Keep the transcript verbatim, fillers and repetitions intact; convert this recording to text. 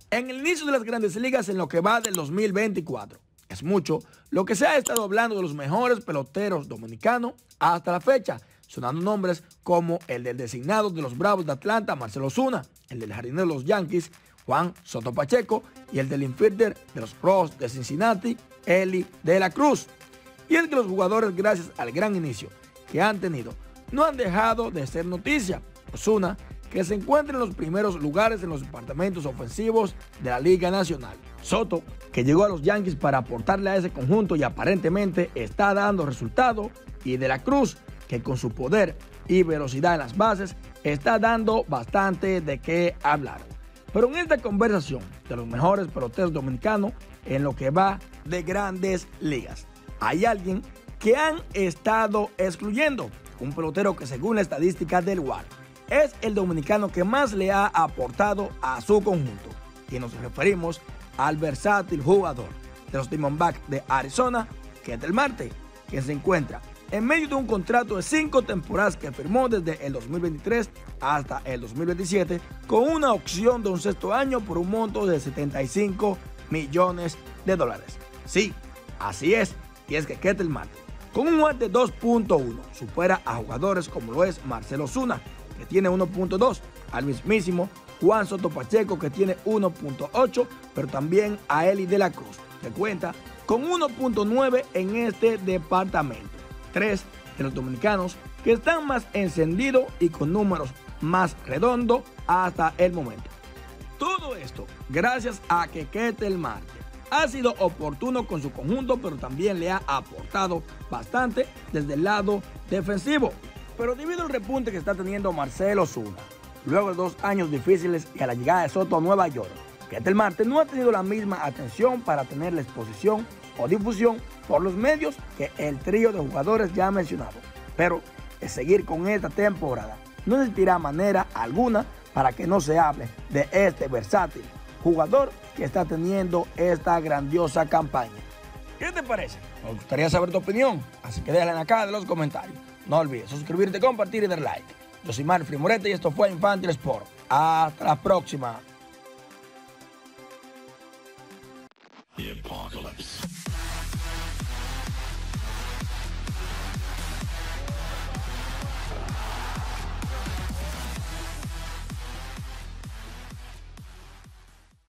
En el inicio de las grandes ligas en lo que va del dos mil veinticuatro. Es mucho lo que se ha estado hablando de los mejores peloteros dominicanos hasta la fecha, sonando nombres como el del designado de los Bravos de Atlanta, Marcell Ozuna, el del jardinero de los Yankees, Juan Soto Pacheco, y el del infielder de los Rojos de Cincinnati, Elly De La Cruz. Y es que los jugadores, gracias al gran inicio que han tenido, no han dejado de ser noticia. Ozuna, que se encuentra en los primeros lugares en los departamentos ofensivos de la Liga Nacional. Soto, que llegó a los Yankees para aportarle a ese conjunto y aparentemente está dando resultado. Y De La Cruz, que con su poder y velocidad en las bases está dando bastante de qué hablar. Pero en esta conversación de los mejores peloteros dominicanos en lo que va de grandes ligas, hay alguien que han estado excluyendo, un pelotero que según la estadística del W A R es el dominicano que más le ha aportado a su conjunto. Y nos referimos al versátil jugador de los Diamondbacks de Arizona, Ketel Marte, quien se encuentra en medio de un contrato de cinco temporadas que firmó desde el dos mil veintitrés hasta el dos mil veintisiete con una opción de un sexto año por un monto de setenta y cinco millones de dólares. Sí, así es, y es que Ketel Marte, con un W A R de dos punto uno, supera a jugadores como lo es Marcell Ozuna, que tiene uno punto dos, al mismísimo Juan Soto Pacheco, que tiene uno punto ocho, pero también a Elly De La Cruz, que cuenta con uno punto nueve en este departamento. Tres de los dominicanos que están más encendidos y con números más redondos hasta el momento. Todo esto gracias a que Ketel Marte ha sido oportuno con su conjunto, pero también le ha aportado bastante desde el lado defensivo. Pero debido al repunte que está teniendo Marcell Ozuna, luego de dos años difíciles y a la llegada de Soto a Nueva York, Ketel Marte no ha tenido la misma atención para tener la exposición o difusión por los medios que el trío de jugadores ya mencionado. Pero de seguir con esta temporada, no existirá manera alguna para que no se hable de este versátil jugador que está teniendo esta grandiosa campaña. ¿Qué te parece? Nos gustaría saber tu opinión, así que déjala en acá de los comentarios. No olvides suscribirte, compartir y dar like. Yo soy Manfred Morete y esto fue Infantil Sport. Hasta la próxima. The Apocalypse.